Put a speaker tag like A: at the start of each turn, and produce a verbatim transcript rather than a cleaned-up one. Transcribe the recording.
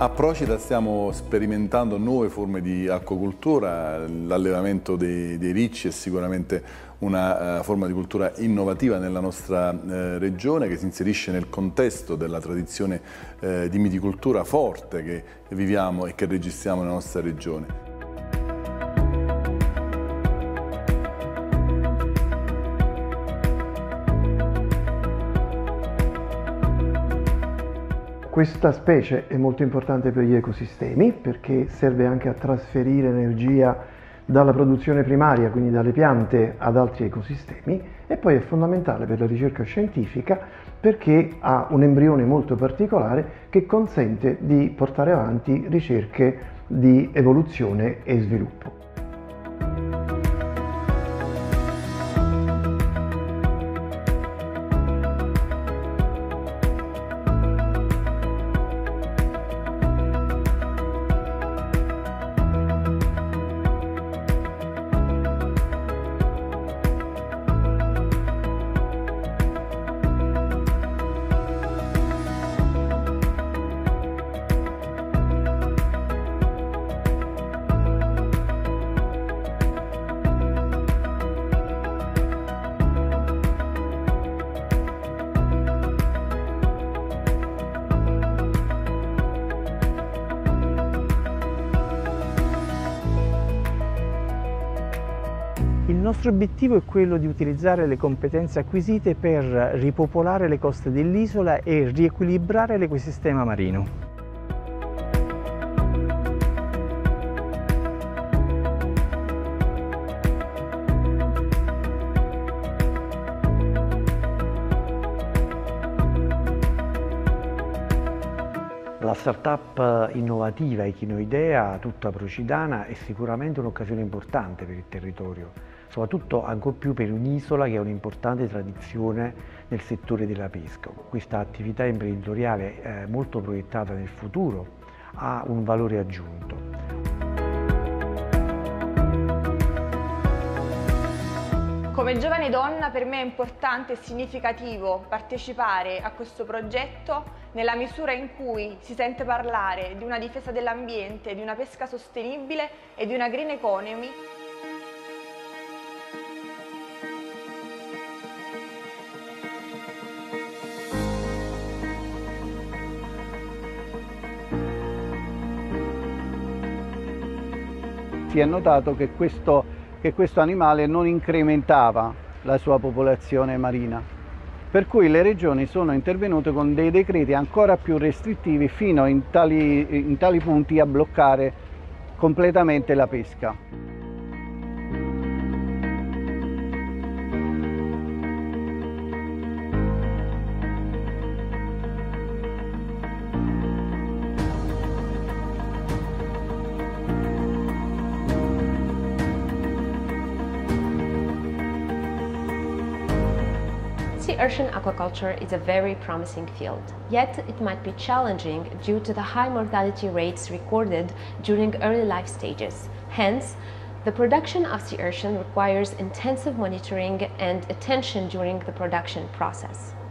A: A Procida stiamo sperimentando nuove forme di acquacoltura, l'allevamento dei, dei ricci è sicuramente una uh, forma di cultura innovativa nella nostra uh, regione, che si inserisce nel contesto della tradizione uh, di miticoltura forte che viviamo e che registriamo nella nostra regione.
B: Questa specie è molto importante per gli ecosistemi perché serve anche a trasferire energia dalla produzione primaria, quindi dalle piante, ad altri ecosistemi, e poi è fondamentale per la ricerca scientifica perché ha un embrione molto particolare che consente di portare avanti ricerche di evoluzione e sviluppo.
C: Il nostro obiettivo è quello di utilizzare le competenze acquisite per ripopolare le coste dell'isola e riequilibrare l'ecosistema marino.
D: La startup innovativa Echinoidea, tutta procidana, è sicuramente un'occasione importante per il territorio, soprattutto ancor più per un'isola che ha un'importante tradizione nel settore della pesca. Questa attività imprenditoriale eh, molto proiettata nel futuro ha un valore aggiunto.
E: Come giovane donna per me è importante e significativo partecipare a questo progetto nella misura in cui si sente parlare di una difesa dell'ambiente, di una pesca sostenibile e di una green economy.
F: Si è notato che questo, che questo animale non incrementava la sua popolazione marina, per cui le regioni sono intervenute con dei decreti ancora più restrittivi fino in tali, in tali punti a bloccare completamente la pesca.
G: Sea urchin aquaculture is a very promising field, yet it might be challenging due to the high mortality rates recorded during early life stages. Hence, the production of sea urchin requires intensive monitoring and attention during the production process.